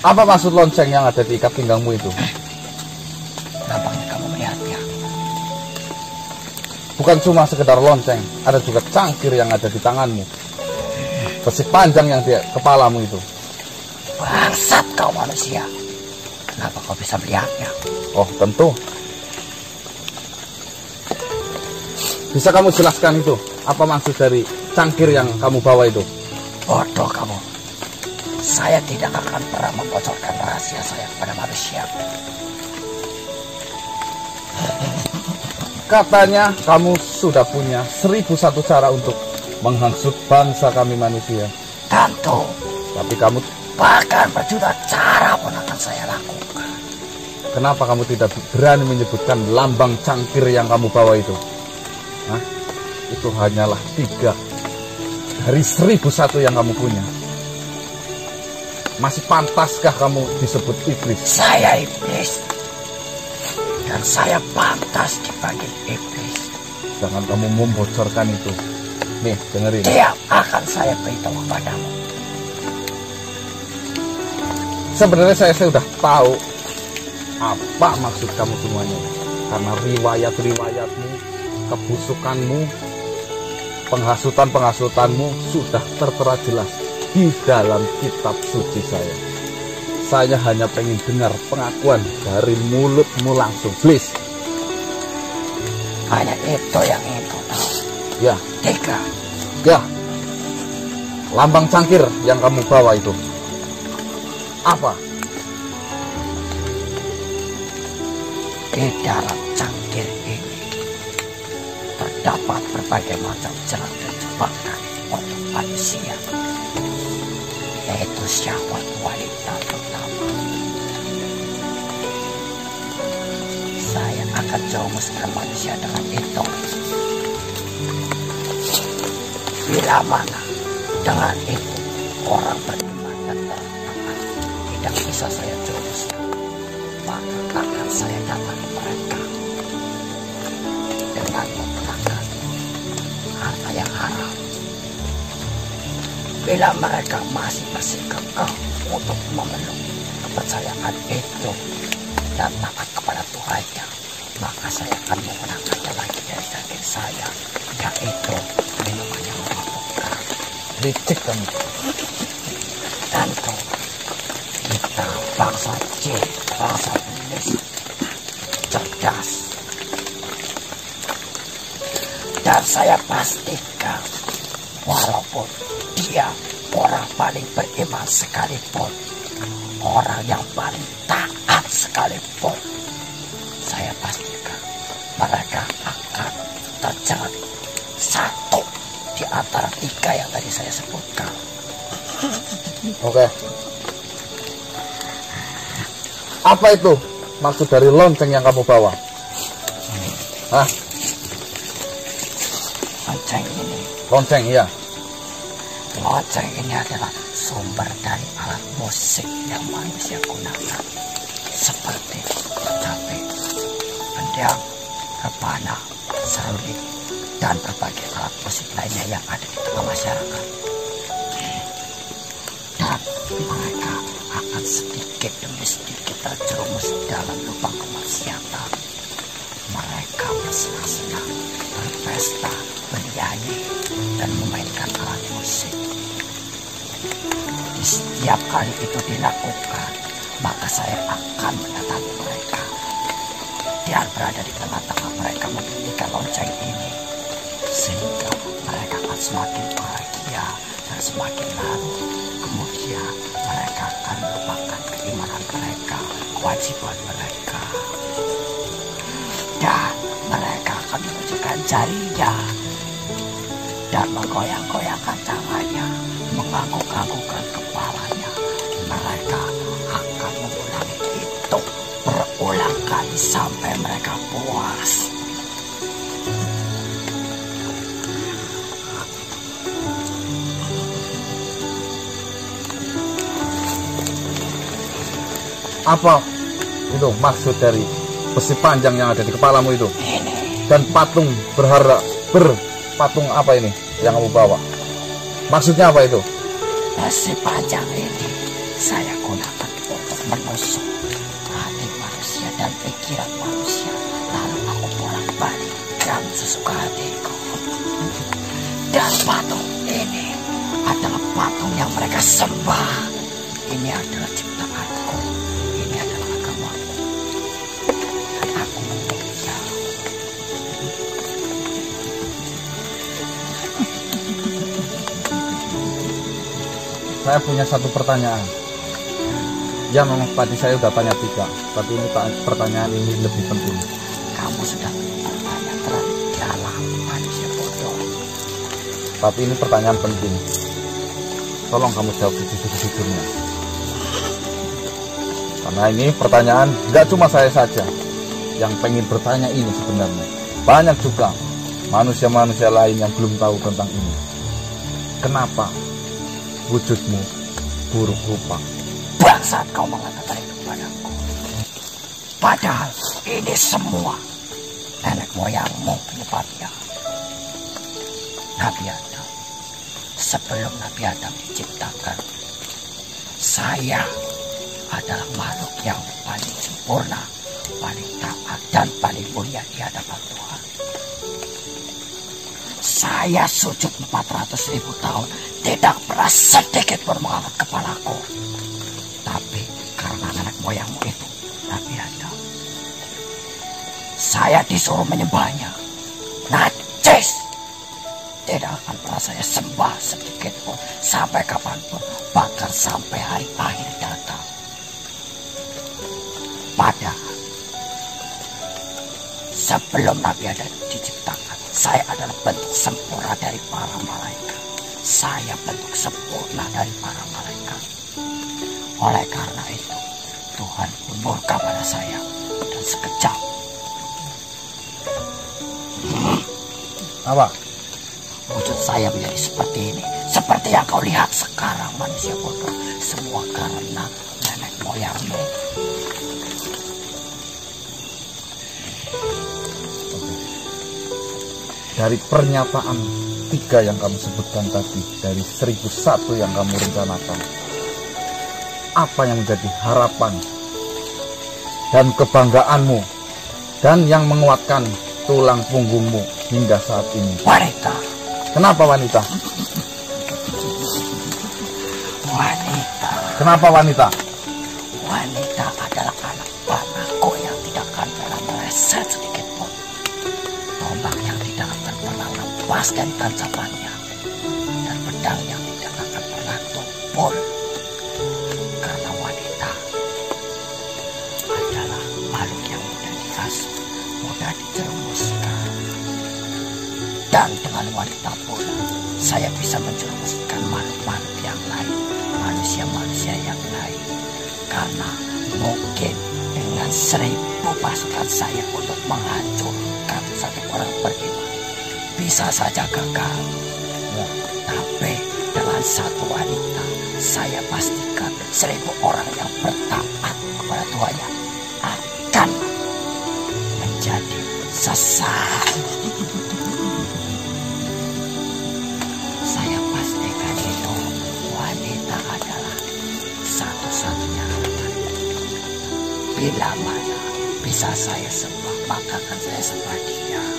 Apa maksud lonceng yang ada di ikat pinggangmu itu? Nampaknya kamu melihatnya. Bukan cuma sekedar lonceng, ada juga cangkir yang ada di tanganmu. Besi panjang yang di kepalamu itu. Bangsat kau manusia. Kenapa kau bisa melihatnya? Oh, tentu. Bisa kamu jelaskan itu? Apa maksud dari cangkir yang kamu bawa itu? Bodoh kamu. Saya tidak akan pernah membocorkan rahasia saya kepada manusia. Katanya kamu sudah punya 1001 cara untuk menghasut bangsa kami manusia. Tentu. Tapi kamu... Bahkan berjuta cara pun akan saya lakukan. Kenapa kamu tidak berani menyebutkan lambang cangkir yang kamu bawa itu? Hah? Itu hanyalah 3 dari 1001 yang kamu punya. Masih pantaskah kamu disebut iblis? Saya iblis. Dan saya pantas dipanggil iblis. Jangan kamu membocorkan itu. Nih, dengerin. Dia akan saya beritahu kepadamu. Sebenarnya saya sudah tahu apa maksud kamu semuanya. Karena riwayat-riwayatmu, kebusukanmu, penghasutan-penghasutanmu sudah tertera jelas di dalam kitab suci saya. Saya hanya pengen dengar pengakuan dari mulutmu langsung, please. Hanya itu yang ingin kau tahu. Ya. 3. Ya. Lambang cangkir yang kamu bawa itu apa? Di dalam cangkir ini terdapat berbagai macam jalan dan jebakan untuk manusia, yaitu syahwat wanita pertama. Saya akan jerumuskan manusia dengan itu. Bila mana dengan itu orang beriman dan bertakwa tidak bisa saya jerumuskan, maka akan saya datangi mereka dengan menggunakan harta yang haram. Bila mereka masih bersikukuh untuk memeluk kepercayaan itu dan taat kepada Tuhannya, maka saya akan menggunakannya lagi dari cangkir saya, yaitu minuman yang memabukkan. Licik kamu. Tentu kita bangsa jin, bangsa iblis, cerdas. Dan saya pastikan, walaupun dia orang paling beriman sekalipun, orang yang paling taat sekalipun, saya pastikan mereka akan terjerat satu di antara 3 yang tadi saya sebutkan. Oke. Apa itu maksud dari lonceng yang kamu bawa? Hah? Lonceng ini. Lonceng, iya. Lonceng ini adalah sumber dari alat musik yang manusia gunakan, seperti kecapi, kendang, rebana, seruling, dan berbagai alat musik lainnya yang ada di tengah masyarakat. Dan mereka akan sedikit demi sedikit terjerumus dalam lubang kemaksiatan. Mereka bersenang-senang, berpesta, bernyanyi, dan memainkan alat musik. Di setiap kali itu dilakukan, maka saya akan mendatangi mereka. Dia berada di tengah-tengah mereka membunyikan lonceng ini, sehingga mereka akan semakin bahagia dan semakin larut. Kemudian mereka akan melupakan keimanan mereka, kewajiban mereka, dan mereka akan menunjukkan jarinya dan menggoyang-goyangkan tangannya, mengangguk-anggukkan kepalanya. Mereka akan mengulangi itu berulang kali sampai mereka puas. Apa itu maksud dari besi panjang yang ada di kepalamu itu? Ini. Dan patung berpatung apa ini yang kamu bawa? Maksudnya apa itu? Besi panjang ini saya gunakan pikiran manusia, lalu aku bolak-balik dan sesuka hatiku. Dan patung ini adalah patung yang mereka sembah. Ini adalah ciptaanku, ini adalah agamaku. Dan aku memuja. Saya punya satu pertanyaan. Ya memang tadi saya udah tanya 3, tapi ini pertanyaan ini lebih penting. Kamu sudah bertanya terlalu dalam, manusia bodoh. Tapi ini pertanyaan penting. Tolong kamu jawab sejujur-jujurnya. Karena ini pertanyaan nggak cuma saya saja yang pengen bertanya ini sebenarnya. Banyak juga manusia-manusia lain yang belum tahu tentang ini. Kenapa wujudmu buruk rupa? Bangsat kau mengatakan itu padaku. Padahal ini semua nenek moyangmu penyebabnya. Nabi Adam. Sebelum Nabi Adam diciptakan, saya adalah makhluk yang paling sempurna, paling taat dan paling mulia di hadapan Tuhan. Saya sujud 400.000 tahun, tidak pernah sedikit pun mengangkat kepalaku. Tapi karena nenek moyangmu itu, Nabi Adam, saya disuruh menyembahnya. Najis! Tidak akan pernah saya sembah sedikit pun, sampai kapanpun, bahkan sampai hari akhir datang. Padahal sebelum Nabi Adam diciptakan, saya adalah bentuk sempurna dari para malaikat. Saya bentuk sempurna dari para malaikat. Oleh karena itu, Tuhan pun murka pada saya dan sekejap. Apa? Wujud saya menjadi seperti ini, seperti yang kau lihat sekarang, manusia bodoh. Semua karena nenek moyangmu. Dari pernyataan 3 yang kamu sebutkan tadi, dari 1001 yang kamu rencanakan, apa yang menjadi harapan dan kebanggaanmu dan yang menguatkan tulang punggungmu hingga saat ini? Wanita. Kenapa wanita? Wanita. Kenapa wanita? Wanita adalah anak panahku yang tidak akan pernah meleset sedikit pun. Tombak yang tidak akan pernah lepas dari tancapannya. Dan pedang yang tidak akan pernah tumpul. Karena wanita adalah makhluk yang mudah dikasih, mudah dijerumuskan. Dan dengan wanita pula, saya bisa menjerumuskan makhluk-makhluk yang lain, manusia-manusia yang lain. Karena mungkin dengan 1000 pasukan saya untuk menghancurkan satu orang beriman, bisa saja gagal. Ya. Tapi dengan satu wanita, saya pastikan 1000 orang yang bertaat kepada Tuhannya akan menjadi sesat. Saya pastikan itu wanita adalah satu-satunya harapan. Bila mana bisa saya sembah, maka akan saya sembah dia.